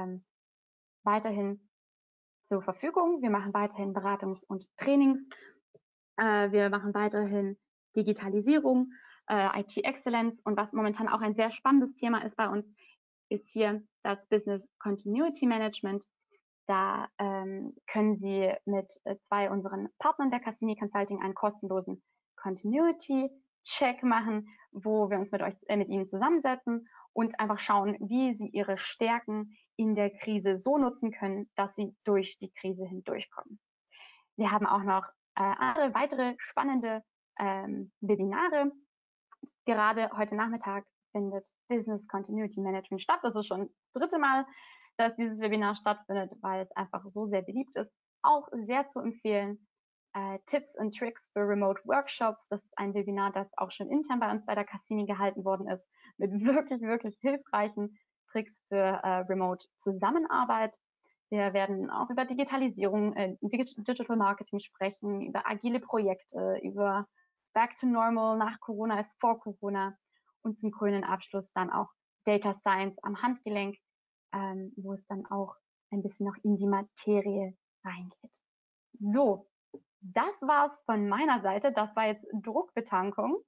weiterhin zur Verfügung. Wir machen weiterhin Beratungs- und Trainings. Wir machen weiterhin Digitalisierung, IT-Exzellenz, und was momentan auch ein sehr spannendes Thema ist bei uns, ist hier das Business Continuity Management. Da können Sie mit zwei unseren Partnern der Cassini Consulting einen kostenlosen Continuity Check machen, wo wir uns mit Ihnen zusammensetzen und einfach schauen, wie Sie Ihre Stärken in der Krise so nutzen können, dass Sie durch die Krise hindurchkommen. Wir haben auch noch andere weitere spannende Webinare. Gerade heute Nachmittag findet Business Continuity Management statt. Das ist schon das dritte Mal, dass dieses Webinar stattfindet, weil es einfach so sehr beliebt ist. Auch sehr zu empfehlen. Tipps und Tricks für Remote Workshops. Das ist ein Webinar, das auch schon intern bei uns bei der Cassini gehalten worden ist, mit wirklich, wirklich hilfreichen Tricks für Remote Zusammenarbeit. Wir werden auch über Digitalisierung, Digital Marketing sprechen, über agile Projekte, über Back to Normal, nach Corona ist vor Corona, und zum grünen Abschluss dann auch Data Science am Handgelenk, wo es dann auch ein bisschen noch in die Materie reingeht. So, das war's von meiner Seite. Das war jetzt Druckbetankung.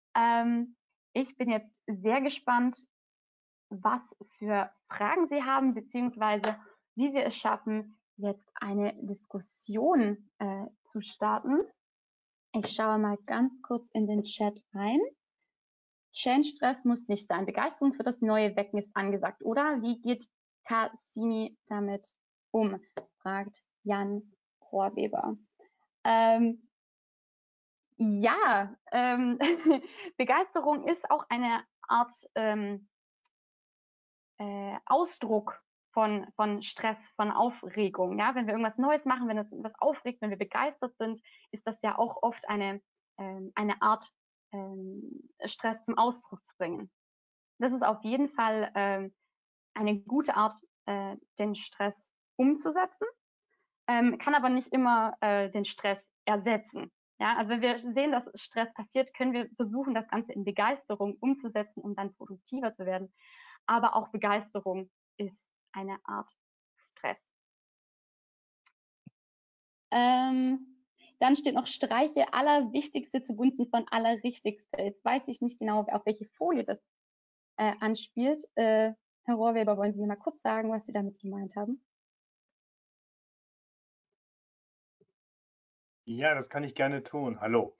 Ich bin jetzt sehr gespannt, was für Fragen Sie haben, beziehungsweise wie wir es schaffen, jetzt eine Diskussion zu starten. Ich schaue mal ganz kurz in den Chat rein. Change-Stress muss nicht sein. Begeisterung für das Neue wecken ist angesagt, oder? Wie geht Cassini damit um? Fragt Jan Rohrweber. Ja, Begeisterung ist auch eine Art Ausdruck von Stress, von Aufregung. Ja? Wenn wir irgendwas Neues machen, wenn uns etwas aufregt, wenn wir begeistert sind, ist das ja auch oft eine Art, Stress zum Ausdruck zu bringen. Das ist auf jeden Fall eine gute Art, den Stress umzusetzen, kann aber nicht immer den Stress ersetzen. Ja, also wenn wir sehen, dass Stress passiert, können wir versuchen, das Ganze in Begeisterung umzusetzen, um dann produktiver zu werden. Aber auch Begeisterung ist eine Art Stress. Dann steht noch Streiche Allerwichtigste zugunsten von Allerrichtigste. Jetzt weiß ich nicht genau, auf welche Folie das anspielt. Herr Rohrweber, wollen Sie mir mal kurz sagen, was Sie damit gemeint haben? Ja, das kann ich gerne tun. Hallo.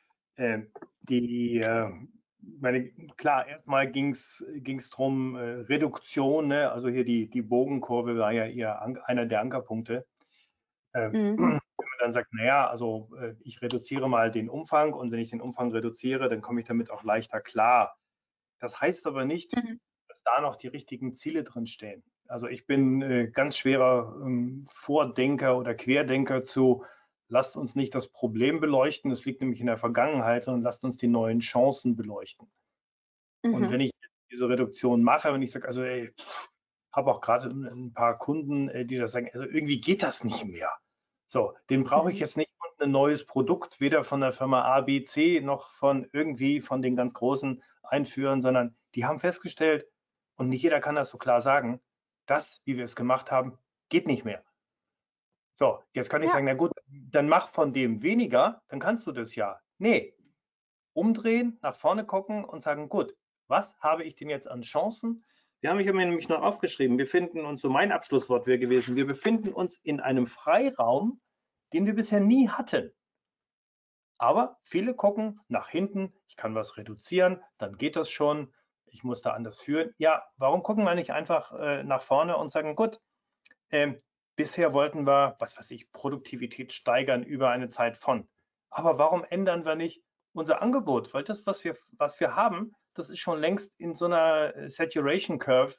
Klar, erstmal ging es darum, Reduktion, ne? Also hier die Bogenkurve war ja eher einer der Ankerpunkte. Wenn man dann sagt, naja, also ich reduziere mal den Umfang, und wenn ich den Umfang reduziere, dann komme ich damit auch leichter klar. Das heißt aber nicht, dass da noch die richtigen Ziele drin stehen. Also ich bin ganz schwerer Vordenker oder Querdenker zu: Lasst uns nicht das Problem beleuchten, das liegt nämlich in der Vergangenheit, sondern lasst uns die neuen Chancen beleuchten. Und wenn ich diese Reduktion mache, wenn ich sage, also habe auch gerade ein paar Kunden, die das sagen, also irgendwie geht das nicht mehr. So, den brauche ich jetzt nicht ein neues Produkt, weder von der Firma A, B, C noch von den ganz Großen einführen, sondern die haben festgestellt, und nicht jeder kann das so klar sagen, das, wie wir es gemacht haben, geht nicht mehr. So, jetzt kann ich sagen, na gut, dann mach von dem weniger, dann kannst du das ja. Nee, umdrehen, nach vorne gucken und sagen, gut, was habe ich denn jetzt an Chancen? Ich habe mir nämlich noch aufgeschrieben, so mein Abschlusswort wäre gewesen, wir befinden uns in einem Freiraum, den wir bisher nie hatten. Aber viele gucken nach hinten, ich kann was reduzieren, dann geht das schon, ich muss da anders führen. Ja, warum gucken wir nicht einfach nach vorne und sagen, gut, bisher wollten wir, was weiß ich, Produktivität steigern über eine Zeit von. Aber warum ändern wir nicht unser Angebot? Weil das, was wir haben, das ist schon längst in so einer Saturation Curve,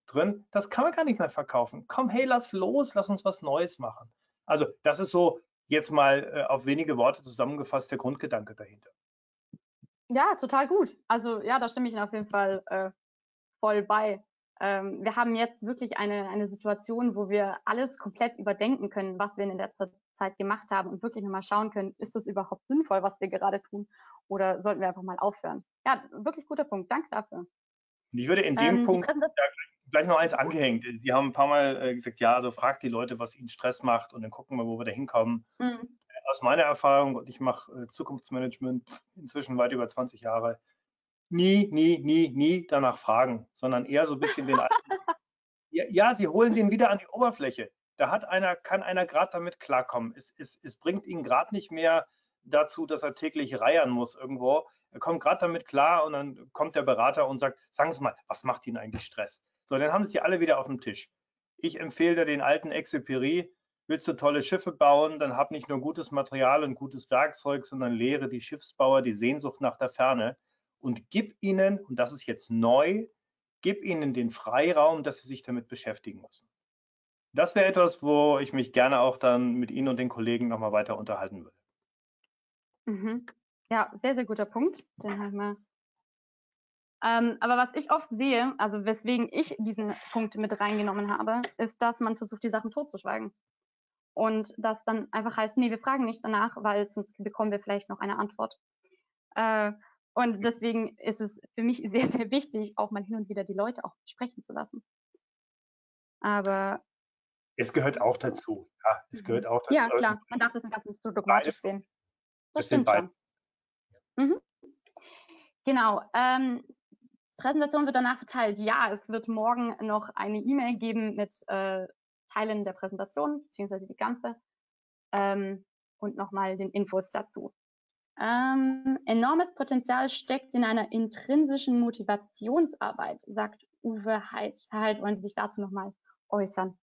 drin, das kann man gar nicht mehr verkaufen. Komm, hey, lass los, lass uns was Neues machen. Also das ist so jetzt mal auf wenige Worte zusammengefasst der Grundgedanke dahinter. Ja, total gut. Also ja, da stimme ich Ihnen auf jeden Fall voll bei. Wir haben jetzt wirklich eine Situation, wo wir alles komplett überdenken können, was wir in letzter Zeit gemacht haben und wirklich nochmal schauen können, ist das überhaupt sinnvoll, was wir gerade tun, oder sollten wir einfach mal aufhören? Ja, wirklich guter Punkt. Danke dafür. Und ich würde in dem Punkt gleich noch eins angehängt. Sie haben ein paar Mal gesagt, ja, also fragt die Leute, was ihnen Stress macht und dann gucken wir, wo wir da hinkommen. Mhm. Aus meiner Erfahrung, und ich mache Zukunftsmanagement inzwischen weit über 20 Jahre, nie danach fragen, sondern eher so ein bisschen den ja, sie holen den wieder an die Oberfläche. Kann einer gerade damit klarkommen. Es bringt ihn gerade nicht mehr dazu, dass er täglich reiern muss irgendwo. Er kommt gerade damit klar und dann kommt der Berater und sagt, sagen Sie mal, was macht Ihnen eigentlich Stress? So, dann haben Sie alle wieder auf dem Tisch. Ich empfehle dir den alten Exupéry. Willst du tolle Schiffe bauen, dann hab nicht nur gutes Material und gutes Werkzeug, sondern lehre die Schiffsbauer die Sehnsucht nach der Ferne und gib ihnen, und das ist jetzt neu, gib ihnen den Freiraum, dass sie sich damit beschäftigen müssen. Das wäre etwas, wo ich mich gerne auch dann mit Ihnen und den Kollegen nochmal weiter unterhalten würde. Mhm. Ja, sehr, sehr guter Punkt. Den haben wir. Aber was ich oft sehe, also weswegen ich diesen Punkt mit reingenommen habe, ist, dass man versucht, die Sachen totzuschweigen. Und das dann einfach heißt, nee, wir fragen nicht danach, weil sonst bekommen wir vielleicht noch eine Antwort. Und deswegen ist es für mich sehr, sehr wichtig, auch mal hin und wieder die Leute auch sprechen zu lassen. Aber es gehört auch dazu. Ja, es gehört auch dazu. Ja, klar. Man darf das ganz nicht so dogmatisch sehen. Das stimmt schon. Mhm. Genau. Präsentation wird danach verteilt. Ja, es wird morgen noch eine E-Mail geben mit Teilen der Präsentation, beziehungsweise die ganze, und nochmal den Infos dazu. Enormes Potenzial steckt in einer intrinsischen Motivationsarbeit, sagt Uwe Heid. Herr Heid, wollen Sie sich dazu nochmal äußern?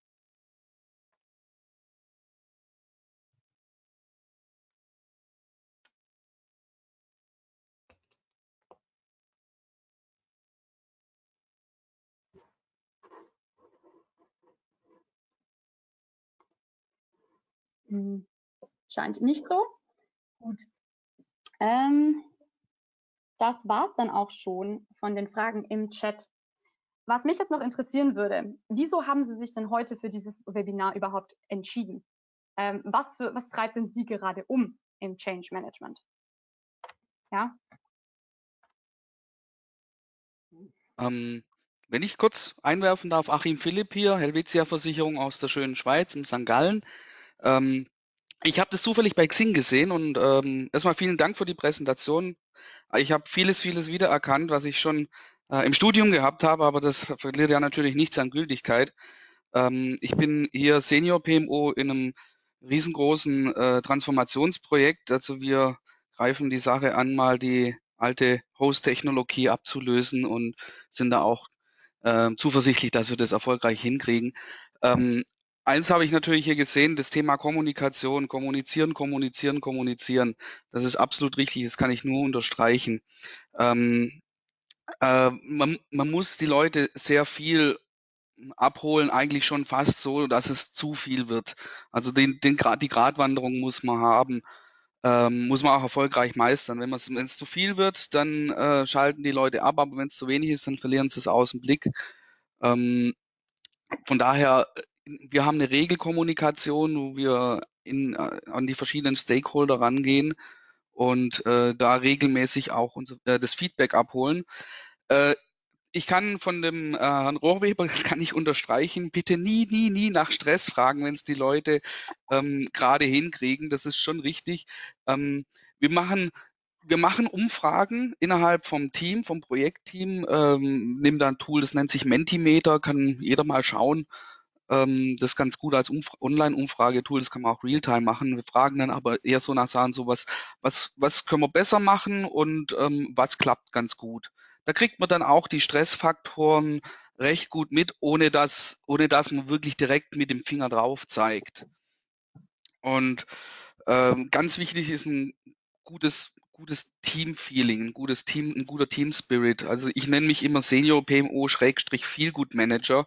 Scheint nicht so. Gut. Das war es dann auch schon von den Fragen im Chat. Was mich jetzt noch interessieren würde, wieso haben Sie sich denn heute für dieses Webinar überhaupt entschieden? Was treibt denn Sie gerade um im Change Management? Ja? Wenn ich kurz einwerfen darf, Achim Philipp hier, Helvetia Versicherung aus der schönen Schweiz, im St. Gallen. Ich habe das zufällig bei Xing gesehen und erstmal vielen Dank für die Präsentation. Ich habe vieles wiedererkannt, was ich schon im Studium gehabt habe, aber das verliert ja natürlich nichts an Gültigkeit. Ich bin hier Senior PMO in einem riesengroßen Transformationsprojekt. Also wir greifen die Sache an, mal die alte Host-Technologie abzulösen und sind da auch zuversichtlich, dass wir das erfolgreich hinkriegen. Eins habe ich natürlich hier gesehen, das Thema Kommunikation, kommunizieren. Das ist absolut richtig, das kann ich nur unterstreichen. Man muss die Leute sehr viel abholen, eigentlich schon fast so, dass es zu viel wird. Also die Gratwanderung muss man haben, muss man auch erfolgreich meistern. Wenn es zu viel wird, dann schalten die Leute ab, aber wenn es zu wenig ist, dann verlieren sie es aus dem Blick. Von daher, wir haben eine Regelkommunikation, wo wir an die verschiedenen Stakeholder rangehen und da regelmäßig auch das Feedback abholen. Ich kann von dem Herrn Rohrweber, das kann ich unterstreichen, bitte nie nach Stress fragen, wenn es die Leute gerade hinkriegen. Das ist schon richtig. Wir machen Umfragen innerhalb vom Team, vom Projektteam, nehmen da ein Tool, das nennt sich Mentimeter, kann jeder mal schauen. Das ist ganz gut als Online-Umfragetool, das kann man auch Realtime machen. Wir fragen dann aber eher so nach Sachen, so was können wir besser machen und was klappt ganz gut. Da kriegt man dann auch die Stressfaktoren recht gut mit, ohne dass man wirklich direkt mit dem Finger drauf zeigt. Und ganz wichtig ist ein gutes gutes Team-Feeling, ein gutes Team, ein guter Team-Spirit. Also ich nenne mich immer Senior PMO Feelgood Manager.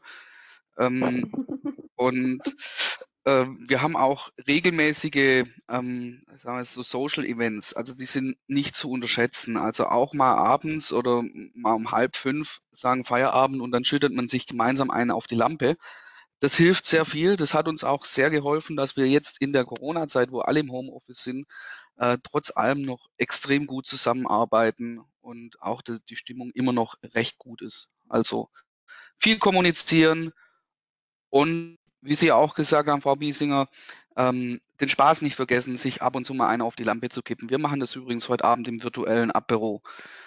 Und wir haben auch regelmäßige sagen wir so Social Events, also die sind nicht zu unterschätzen. Also auch mal abends oder mal um 4:30 sagen Feierabend und dann schüttet man sich gemeinsam einen auf die Lampe. Das hilft sehr viel. Das hat uns auch sehr geholfen, dass wir jetzt in der Corona-Zeit, wo alle im Homeoffice sind, trotz allem noch extrem gut zusammenarbeiten und auch die Stimmung immer noch recht gut ist. Also viel kommunizieren und wie Sie auch gesagt haben, Frau Biesinger, den Spaß nicht vergessen, sich ab und zu mal einen auf die Lampe zu kippen. Wir machen das übrigens heute Abend im virtuellen Apéro.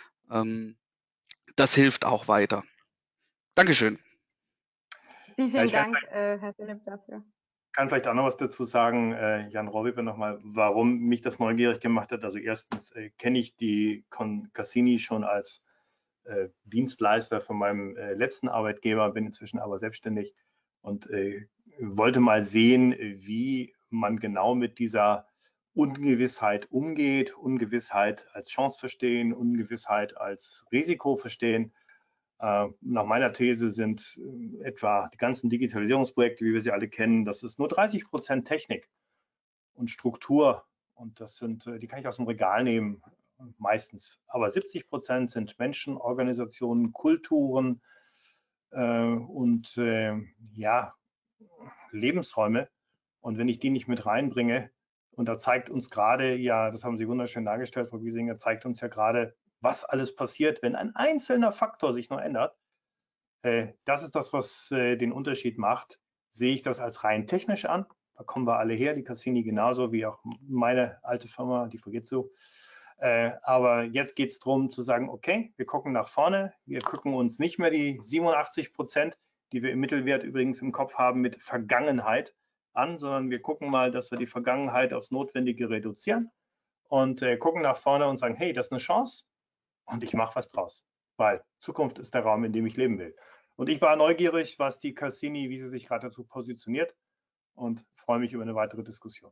Das hilft auch weiter. Dankeschön. Vielen Dank, Herr Philipp, dafür. Ich kann vielleicht auch noch was dazu sagen, Jan Rohrweber nochmal, warum mich das neugierig gemacht hat. Also erstens kenne ich die Cassini schon als Dienstleister von meinem letzten Arbeitgeber, bin inzwischen aber selbstständig und wollte mal sehen, wie man genau mit dieser Ungewissheit umgeht, Ungewissheit als Chance verstehen, Ungewissheit als Risiko verstehen. Nach meiner These sind etwa die ganzen Digitalisierungsprojekte, wie wir sie alle kennen, das ist nur 30% Technik und Struktur. Und das sind, die kann ich aus dem Regal nehmen, meistens. Aber 70% sind Menschen, Organisationen, Kulturen und ja, Lebensräume. Und wenn ich die nicht mit reinbringe, und da zeigt uns gerade, ja, das haben Sie wunderschön dargestellt, Frau Biesinger, zeigt uns ja gerade, was alles passiert, wenn ein einzelner Faktor sich nur ändert. Das ist das, was den Unterschied macht. Sehe ich das als rein technisch an? Da kommen wir alle her, die Cassini genauso wie auch meine alte Firma, die Fujitsu. Aber jetzt geht es darum zu sagen, okay, wir gucken nach vorne, wir gucken uns nicht mehr die 87%, die wir im Mittelwert übrigens im Kopf haben, mit Vergangenheit an, sondern wir gucken mal, dass wir die Vergangenheit aufs Notwendige reduzieren und gucken nach vorne und sagen, hey, das ist eine Chance und ich mache was draus, weil Zukunft ist der Raum, in dem ich leben will. Und ich war neugierig, was die Cassini, wie sie sich gerade dazu positioniert und freue mich über eine weitere Diskussion.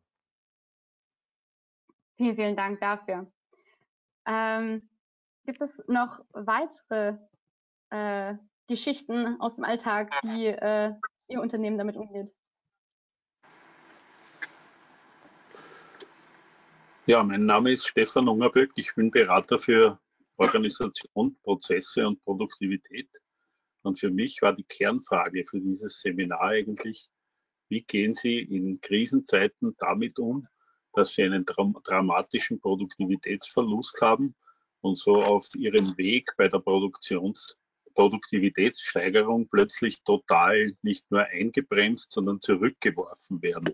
Vielen Dank dafür. Gibt es noch weitere Geschichten aus dem Alltag, wie Ihr Unternehmen damit umgeht? Ja, mein Name ist Stefan Ungerböck. Ich bin Berater für Organisation, Prozesse und Produktivität. Und für mich war die Kernfrage für dieses Seminar eigentlich, wie gehen Sie in Krisenzeiten damit um, dass Sie einen dramatischen Produktivitätsverlust haben und so auf Ihrem Weg bei der Produktivitätssteigerung plötzlich total nicht nur eingebremst, sondern zurückgeworfen werden.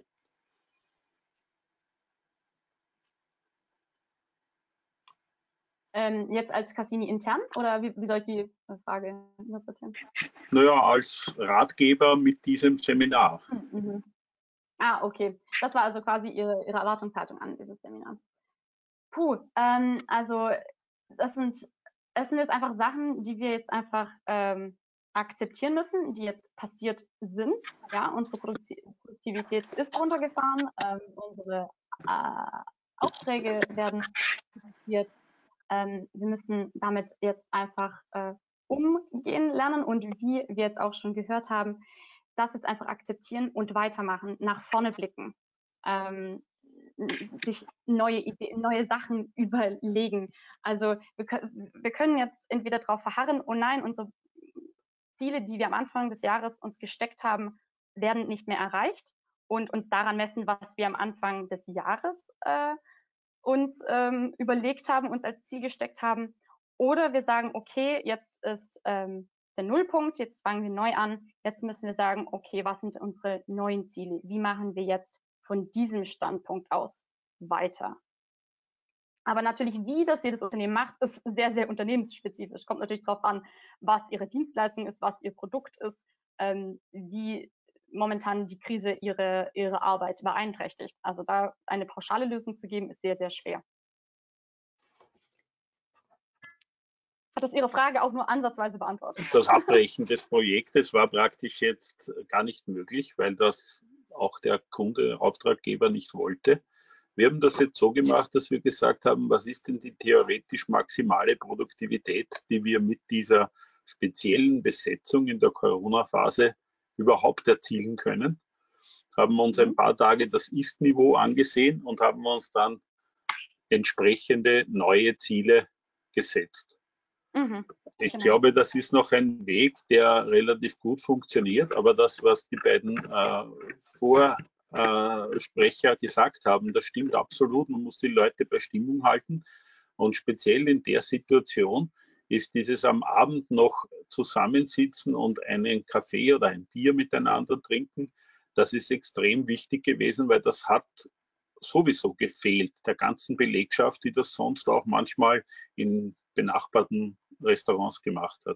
Jetzt als Cassini intern oder wie soll ich die Frage interpretieren? Naja, als Ratgeber mit diesem Seminar. Mhm. Ah, okay. Das war also quasi Ihre Erwartungshaltung an dieses Seminar. Puh, also es sind jetzt einfach Sachen, die wir jetzt einfach akzeptieren müssen, die jetzt passiert sind. Ja, unsere Produktivität ist runtergefahren, unsere Aufträge werden reduziert. Wir müssen damit jetzt einfach umgehen lernen und wie wir jetzt auch schon gehört haben, das jetzt einfach akzeptieren und weitermachen, nach vorne blicken, sich neue Ideen, neue Sachen überlegen. Also wir können jetzt entweder darauf verharren, oh nein, unsere Ziele, die wir am Anfang des Jahres uns gesteckt haben, werden nicht mehr erreicht und uns daran messen, was wir am Anfang des Jahres uns überlegt haben, uns als Ziel gesteckt haben. Oder wir sagen, okay, jetzt ist der Nullpunkt, jetzt fangen wir neu an. Jetzt müssen wir sagen, okay, was sind unsere neuen Ziele? Wie machen wir jetzt von diesem Standpunkt aus weiter? Aber natürlich, wie das jedes Unternehmen macht, ist sehr, sehr unternehmensspezifisch. Kommt natürlich darauf an, was Ihre Dienstleistung ist, was Ihr Produkt ist, wie momentan die Krise ihre Arbeit beeinträchtigt. Also da eine pauschale Lösung zu geben, ist sehr, sehr schwer. Hat das Ihre Frage auch nur ansatzweise beantwortet? Das Abbrechen des Projektes war praktisch jetzt gar nicht möglich, weil das auch der Kunde, Auftraggeber nicht wollte. Wir haben das jetzt so gemacht, dass wir gesagt haben, was ist denn die theoretisch maximale Produktivität, die wir mit dieser speziellen Besetzung in der Corona-Phase überhaupt erzielen können. Haben uns ein paar Tage das Ist-Niveau angesehen und haben uns dann entsprechende neue Ziele gesetzt. Ich glaube, das ist noch ein Weg, der relativ gut funktioniert, aber das, was die beiden Vorsprecher gesagt haben, das stimmt absolut. Man muss die Leute bei Stimmung halten und speziell in der Situation ist dieses am Abend noch zusammensitzen und einen Kaffee oder ein Bier miteinander trinken, das ist extrem wichtig gewesen, weil das hat sowieso gefehlt, der ganzen Belegschaft, die das sonst auch manchmal in benachbarten Restaurants gemacht hat.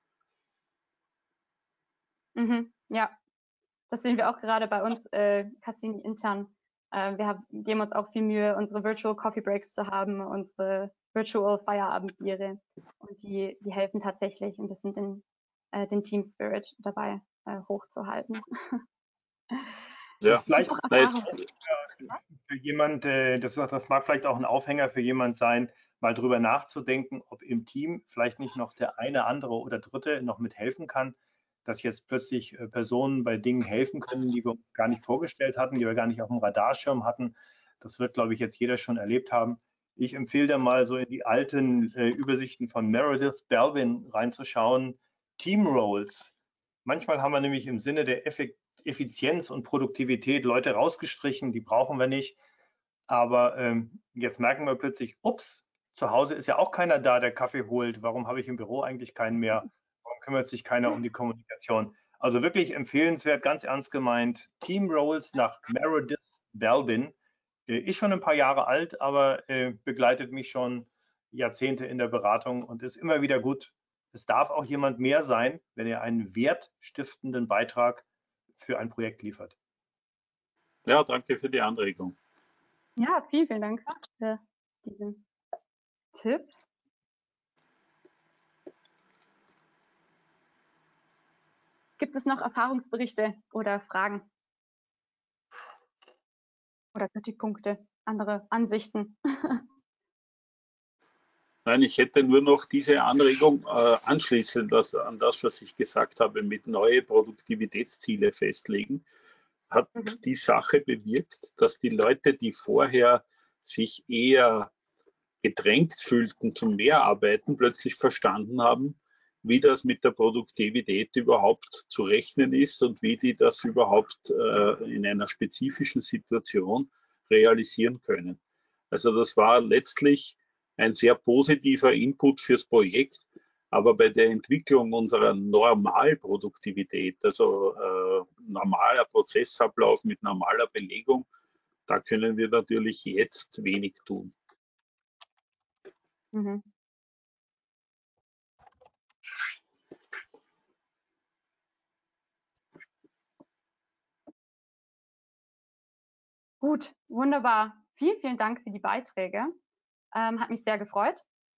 Ja, das sehen wir auch gerade bei uns Cassini intern. Wir geben uns auch viel Mühe, unsere Virtual Coffee Breaks zu haben, unsere Virtual Feierabendbiere. Und die helfen tatsächlich ein bisschen den Team Spirit dabei hochzuhalten. Ja, vielleicht für jemand, das mag vielleicht auch ein Aufhänger für jemand sein, mal drüber nachzudenken, ob im Team vielleicht nicht noch der eine, andere oder dritte noch mithelfen kann, dass jetzt plötzlich Personen bei Dingen helfen können, die wir uns gar nicht vorgestellt hatten, die wir gar nicht auf dem Radarschirm hatten. Das wird, glaube ich, jetzt jeder schon erlebt haben. Ich empfehle da mal so in die alten Übersichten von Meredith Belvin reinzuschauen. Team Roles. Manchmal haben wir nämlich im Sinne der Effizienz und Produktivität Leute rausgestrichen, die brauchen wir nicht. Aber jetzt merken wir plötzlich, ups, zu Hause ist ja auch keiner da, der Kaffee holt. Warum habe ich im Büro eigentlich keinen mehr? Warum kümmert sich keiner um die Kommunikation? Also wirklich empfehlenswert, ganz ernst gemeint. Team Roles nach Meredith Belvin. Ist schon ein paar Jahre alt, aber begleitet mich schon Jahrzehnte in der Beratung und ist immer wieder gut. Es darf auch jemand mehr sein, wenn er einen wertstiftenden Beitrag für ein Projekt liefert. Ja, danke für die Anregung. Ja, vielen Dank für diesen Tipp. Gibt es noch Erfahrungsberichte oder Fragen? Oder Kritikpunkte, andere Ansichten? Nein, ich hätte nur noch diese Anregung anschließend an das, was ich gesagt habe, mit neue Produktivitätsziele festlegen, hat die Sache bewirkt, dass die Leute, die vorher sich eher gedrängt fühlten zum Mehrarbeiten, plötzlich verstanden haben, wie das mit der Produktivität überhaupt zu rechnen ist und wie die das überhaupt in einer spezifischen Situation realisieren können. Also das war letztlich ein sehr positiver Input fürs Projekt, aber bei der Entwicklung unserer Normalproduktivität, also normaler Prozessablauf mit normaler Belegung, da können wir natürlich jetzt wenig tun. Gut, wunderbar. Vielen Dank für die Beiträge. Hat mich sehr gefreut.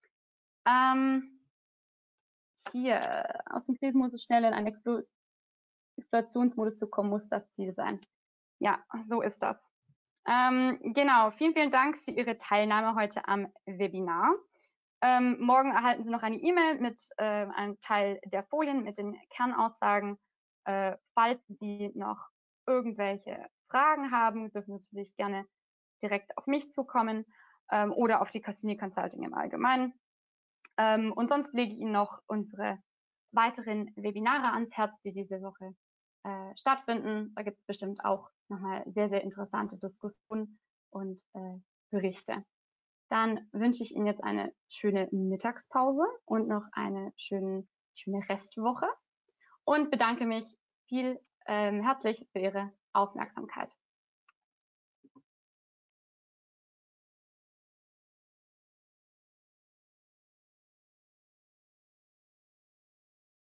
Hier, aus dem Krisenmodus schnell in einen Explorationsmodus zu kommen, muss das Ziel sein. Ja, so ist das. Genau, vielen Dank für Ihre Teilnahme heute am Webinar. Morgen erhalten Sie noch eine E-Mail mit einem Teil der Folien mit den Kernaussagen. Falls Sie noch irgendwelche Fragen haben, dürfen Sie natürlich gerne direkt auf mich zukommen oder auf die Cassini Consulting im Allgemeinen. Und sonst lege ich Ihnen noch unsere weiteren Webinare ans Herz, die diese Woche stattfinden. Da gibt es bestimmt auch nochmal sehr interessante Diskussionen und Berichte. Dann wünsche ich Ihnen jetzt eine schöne Mittagspause und noch eine schöne Restwoche und bedanke mich herzlich für Ihre Aufmerksamkeit.